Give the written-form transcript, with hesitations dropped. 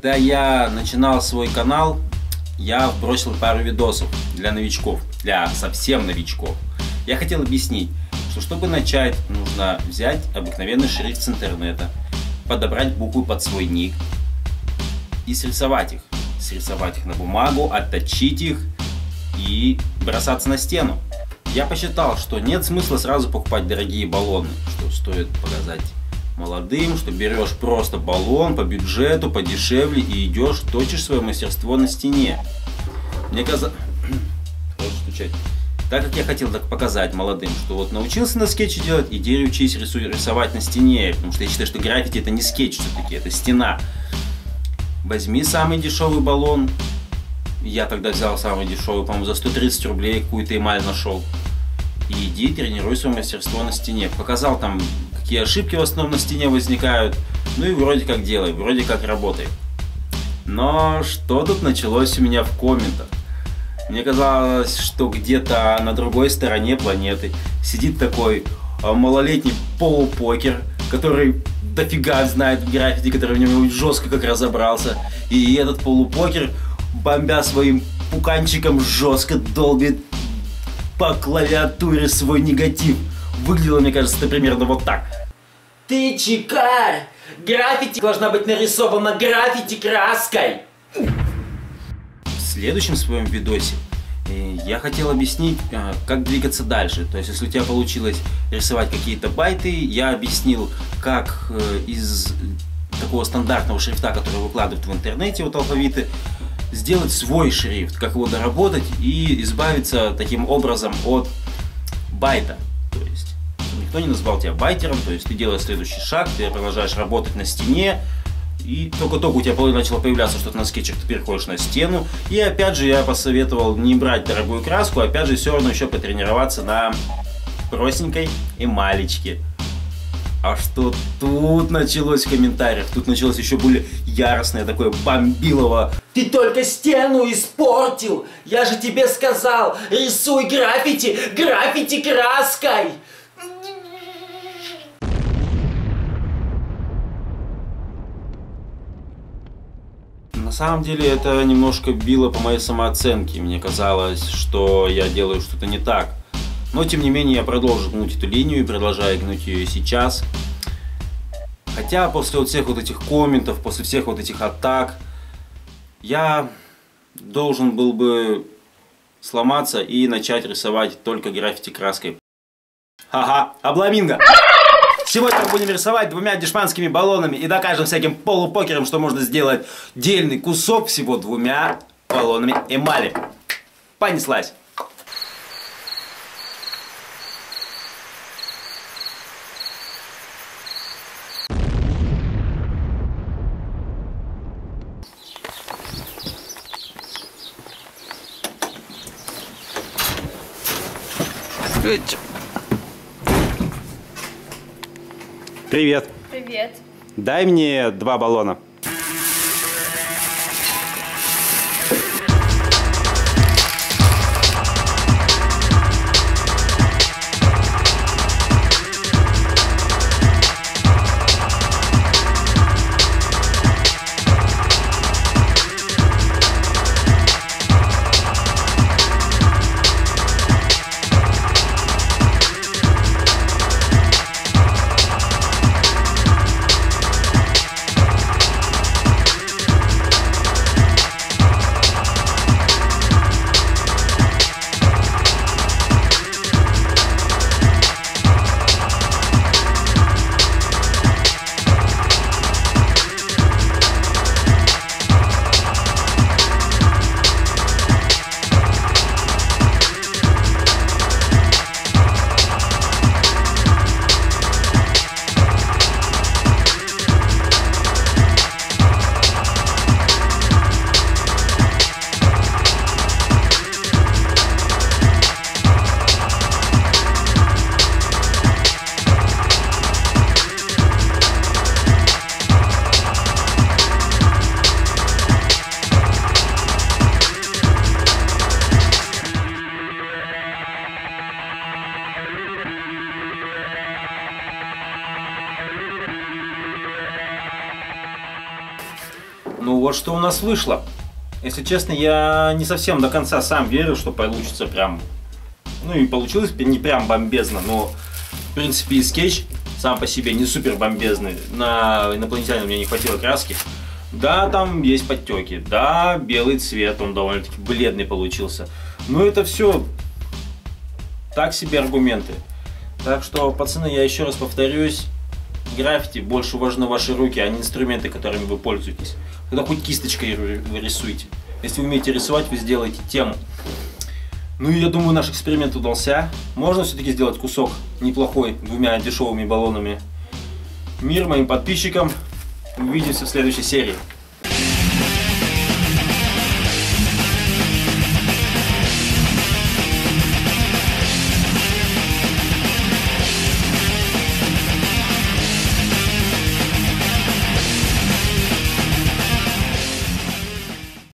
Когда я начинал свой канал, я бросил пару видосов для новичков, для совсем новичков. Я хотел объяснить, что чтобы начать, нужно взять обыкновенный шрифт с интернета, подобрать буквы под свой ник и срисовать их. Срисовать их на бумагу, отточить их и бросаться на стену. Я посчитал, что нет смысла сразу покупать дорогие баллоны, что стоит показать молодым, что берешь просто баллон по бюджету, подешевле и идешь, точишь свое мастерство на стене. Мне казалось... Так как я хотел так показать молодым, что вот научился на скетче делать, иди учись рисовать на стене, потому что я считаю, что граффити это не скетч все-таки, это стена. Возьми самый дешевый баллон. Я тогда взял самый дешевый, по-моему, за 130 рублей какую-то эмаль нашел. И иди тренируй свое мастерство на стене. Показал там, какие ошибки в основном на стене возникают. Ну и вроде как делай, вроде как работает. Но что тут началось у меня в комментах? Мне казалось, что где-то на другой стороне планеты сидит такой малолетний полупокер, который дофига знает в граффити, который в нем жестко как разобрался. И этот полупокер, бомбя своим пуканчиком, жестко долбит по клавиатуре свой негатив. Выглядело, мне кажется, это примерно вот так. Ты чекарь! Граффити должна быть нарисована граффити краской! В следующем своем видосе я хотел объяснить, как двигаться дальше. То есть, если у тебя получилось рисовать какие-то байты, я объяснил, как из такого стандартного шрифта, который выкладывают в интернете, вот алфавиты, сделать свой шрифт, как его доработать и избавиться таким образом от байта. То есть никто не назвал тебя байтером, то есть ты делаешь следующий шаг, ты продолжаешь работать на стене, и только-только у тебя начало появляться что-то на скетчах, ты переходишь на стену. И опять же я посоветовал не брать дорогую краску, опять же все равно еще потренироваться на простенькой эмалечке. А что тут началось в комментариях? Тут началось еще более яростное такое бомбилово. Ты только стену испортил! Я же тебе сказал, рисуй граффити, граффити краской! На самом деле это немножко било по моей самооценке. Мне казалось, что я делаю что-то не так. Но тем не менее я продолжу гнуть эту линию и продолжаю гнуть ее сейчас. Хотя после вот всех вот этих комментов, после всех вот этих атак, я должен был бы сломаться и начать рисовать только граффити краской. Ха-ха, обламинго! Сегодня мы будем рисовать двумя дешманскими баллонами и докажем всяким полупокерам, что можно сделать дельный кусок всего двумя баллонами эмали. Понеслась! Привет. Привет. Дай мне 2 баллона. Ну вот что у нас вышло. Если честно, я не совсем до конца сам верил, что получится прям... Ну и получилось не прям бомбезно, но в принципе и скетч сам по себе не супер бомбезный. На инопланетяне мне не хватило краски. Да, там есть подтеки, да, белый цвет, он довольно-таки бледный получился. Но это все так себе аргументы. Так что, пацаны, я еще раз повторюсь, граффити больше важны ваши руки, а не инструменты, которыми вы пользуетесь. Когда хоть кисточкой вы рисуете. Если вы умеете рисовать, вы сделаете тему. Ну и я думаю, наш эксперимент удался. Можно все-таки сделать кусок неплохой 2 дешевыми баллонами. Мир моим подписчикам. Увидимся в следующей серии.